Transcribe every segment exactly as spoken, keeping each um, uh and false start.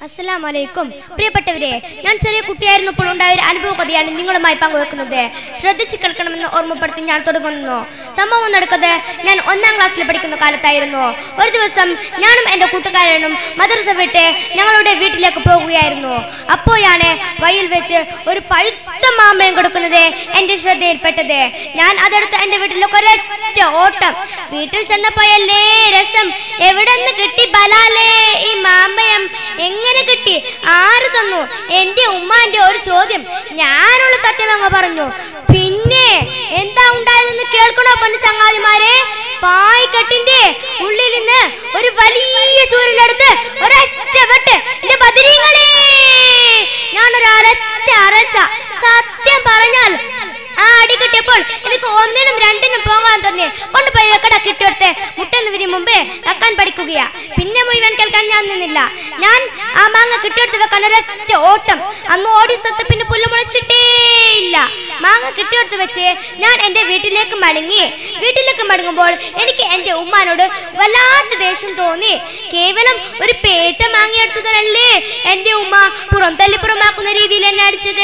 അസ്സലാമു അലൈക്കും. പ്രിയപ്പെട്ടവരെ, ഞാൻ ചെറിയ കുട്ടിയായിരുന്നപ്പോൾ ഉണ്ടായ ഒരു അനുഭവ കഥയാണ് നിങ്ങളുമായി പങ്കുവെക്കുന്നത്. ശ്രദ്ധിച്ചു കേൾക്കണമെന്ന് ഓർമ്മപ്പെടുത്തി ഞാൻ തുടങ്ങുന്നു. സംഭവം നടക്കുന്നത് ഞാൻ ഒന്നാം ക്ലാസ്സിൽ പഠിക്കുന്ന കാലത്തായിരുന്നു. ഒരു ദിവസം ഞാനും എൻ്റെ കൂട്ടുകാരനും മദ്രസ വിട്ട് ഞങ്ങളുടെ വീട്ടിലേക്ക് പോകുകയായിരുന്നു. അപ്പോഴാണ് വഴിയിൽ വെച്ച് ഒരു പഴുത്ത മാമ്പഴം കൊടുക്കുന്നത് എൻ്റെ ശ്രദ്ധയിൽപ്പെട്ടത്. ഞാൻ അതെടുത്ത് എൻ്റെ വീട്ടിലേക്ക് ഒരൊറ്റ ഓട്ടം. വീട്ടിൽ ചെന്നപ്പോഴല്ലേ രസം. എവിടെ നിന്ന് കിട്ടി ബലാലേ ഈ മാമ്പഴം? എങ്ങനെ കിട്ടി? ആര് തന്നു? എന്റെ ഉമ്മാന്റെ ഒരു ചോദ്യം. ഞാനുള്ള സത്യം അങ്ങ് പറഞ്ഞു. പിന്നെ എന്താ ഉണ്ടായതെന്ന് കേൾക്കണോ പൊന്നു ചങ്ങാതിമാരെ? പായ്ക്കെട്ടിന്റെ ഉള്ളിൽ നിന്ന് ഒരു വലിയ ചൂരലെടുത്ത് ഒരൊറ്റ വെട്ട് എന്റെ ബദരീങ്ങളെ ഞാനൊരൊറ്റ അരച്ച. സത്യം പറഞ്ഞാൽ ആ അടി കിട്ടിയപ്പോൾ എനിക്ക് ഒന്നിനും രണ്ടിനും പോകാൻ തന്നെ കൊണ്ടുപോയി വെക്കട കിട്ടിയെടുത്ത് മുട്ടെന്ന് വിരി മുമ്പേ വെക്കാൻ പഠിക്കുകയാ. പിന്നെ മുഴുവൻ കേൾക്കാൻ ഞാൻ നിന്നില്ല. ഞാൻ ആ മാങ്ങ കിട്ടിയെടുത്ത് വെക്കാൻ ഒരൊറ്റ ഓട്ടം. അന്ന് ഓടി സ്ഥലത്ത് പിന്നെ പുല്ല് മുളച്ചിട്ടേ ഇല്ല. മാങ്ങ കിട്ടിയെടുത്ത് വെച്ച് ഞാൻ എൻ്റെ വീട്ടിലേക്ക് മടങ്ങി. വീട്ടിലേക്ക് മടങ്ങുമ്പോൾ എനിക്ക് എൻ്റെ ഉമ്മാനോട് വല്ലാത്ത ദേഷ്യം തോന്നി. കേവലം ഒരു പേട്ട മാങ്ങ എടുത്തതല്ലേ എൻ്റെ ഉമ്മ പുറം തല്ലിപ്പുറമാക്കുന്ന രീതിയിൽ എന്നെ അടിച്ചത്.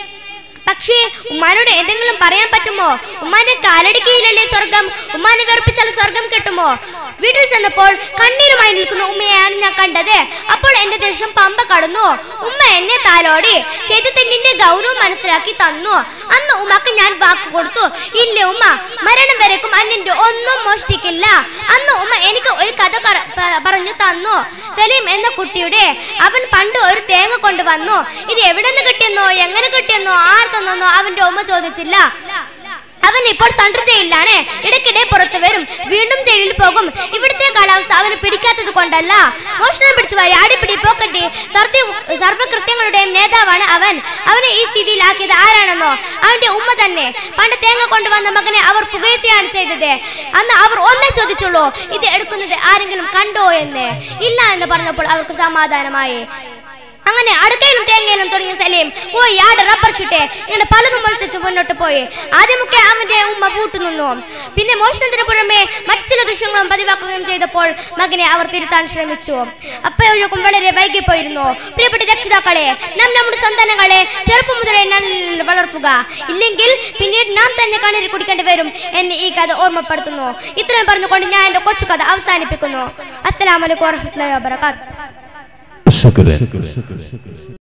പക്ഷേ ഉമ്മാനോട് എന്തെങ്കിലും പറയാൻ പറ്റുമോ? ഉമ്മാന്റെ കാലടിക്കയിലല്ലേ സ്വർഗം. ഉമ്മാനെ വെറുപ്പിച്ചാൽ സ്വർഗം കിട്ടുമോ? വീട്ടിൽ ചെന്നപ്പോൾ കണ്ണീരുമായി നിൽക്കുന്ന ഉമ്മയാണ് ഞാൻ കണ്ടത്. അപ്പോൾ എന്റെ ദേഷ്യം പമ്പ കടന്നു. ഉമ്മ എന്നെ താലോടി ചെയ്ത് തെന്നിന്റെ ഗൗരവം മനസ്സിലാക്കി തന്നു. അന്ന് ഉമ്മക്ക് ഞാൻ വാക്ക് കൊടുത്തു. ഇല്ല ഉമ്മ, മരണം വരേക്കും അന്നിന്റെ ഒന്നും മോഷ്ടിക്കില്ല. അന്ന് ഉമ്മ എനിക്ക് ഒരു കഥ പറഞ്ഞു തന്നു. സലീം എന്ന കുട്ടിയുടെ. അവൻ പണ്ട് ഒരു തേങ്ങ കൊണ്ടുവന്നു. ഇത് എവിടെ നിന്ന് കിട്ടിയെന്നോ എങ്ങനെ കിട്ടിയെന്നോ ആർ തന്നോ അവന്റെ ഉമ്മ ചോദിച്ചില്ല. അവൻ ഇപ്പോൾ സെൻട്രൽ ജയിലിലാണ്. ഇടയ്ക്കിടെ പുറത്തു വരും, വീണ്ടും ജയിലിൽ പോകും. ഇവിടുത്തെ കാലാവസ്ഥ അവന് പിടിക്കാത്തത് കൊണ്ടല്ല. മോഷണം പിടിച്ചു വാരി അടിപിടി പോക്കറ്റി സർവകൃത്യങ്ങളുടെയും നേതാവാണ് അവൻ. അവനെ ഈ സ്ഥിതിയിലാക്കിയത് ആരാണെന്നോ? അവന്റെ ഉമ്മ തന്നെ. പണ്ട് തേങ്ങ കൊണ്ടുവന്ന മകനെ അവർ പുകഴ്ത്തുകയാണ് ചെയ്തത്. അന്ന് അവർ ഒന്നേ ചോദിച്ചുള്ളൂ, ഇത് എടുക്കുന്നത് ആരെങ്കിലും കണ്ടോ എന്ന്. ഇല്ല എന്ന് പറഞ്ഞപ്പോൾ അവർക്ക് സമാധാനമായി. അങ്ങനെ അടുക്കയിലും തേങ്ങയിലും തുടങ്ങിയ സലീം പോയി ആട് റബ്ബർ ഷീറ്റ് ഇങ്ങനെ പലതും മോഷ്ടിച്ച് മുന്നോട്ട് പോയി. ആദ്യമൊക്കെ അവന്റെ ഉമ്മ കൂട്ടുനിന്നു. പിന്നെ മോഷണത്തിന് പുറമെ മറ്റു ചില ദൃശ്യങ്ങളും പതിവാക്കുകയും ചെയ്തപ്പോൾ മകനെ അവർ തിരുത്താൻ ശ്രമിച്ചു. അപ്പോഴേക്കും വളരെ വൈകിപ്പോയിരുന്നു. പ്രിയപ്പെട്ട രക്ഷിതാക്കളെ, നാം നമ്മുടെ സന്താനങ്ങളെ ചെറുപ്പം മുതലേ വളർത്തുക. ഇല്ലെങ്കിൽ പിന്നീട് നാം തന്നെ കണ്ണീര് കുടിക്കേണ്ടി വരും എന്ന് ഈ കഥ ഓർമ്മപ്പെടുത്തുന്നു. ഇത്രയും പറഞ്ഞുകൊണ്ട് ഞാൻ എന്റെ കൊച്ചു കഥ അവസാനിപ്പിക്കുന്നു. അസ്സലാമു അലൈക്കും വറഹ്മത്തുള്ളാഹി വബറകാതുഹു. शुक्र है।